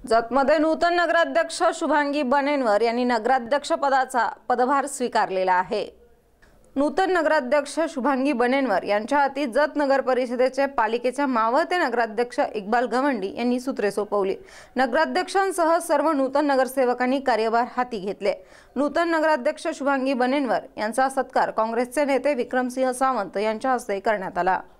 जतमध्ये नूतन नगराध्यक्ष शुभांगी बनेनवर यांनी नगराध्यक्ष पदाचा पदभार स्वीकारलेला आहे। नूतन नगराध्यक्ष शुभांगी बनेनवर यांच्या हाती जत नगर परिषदेचे पालिकेच्या मावळते नगराध्यक्ष इक्बाल गवंडी यांनी सूत्रे सोपवली। नगराध्यक्षांसह सर्व नूतन नगरसेवकांनी कार्यभार हाती घेतले। नूतन नगराध्यक्ष शुभांगी बनेनवर यांचा सत्कार काँग्रेसचे नेते विक्रमसिंह सावंत यांच्या हस्ते करण्यात आला।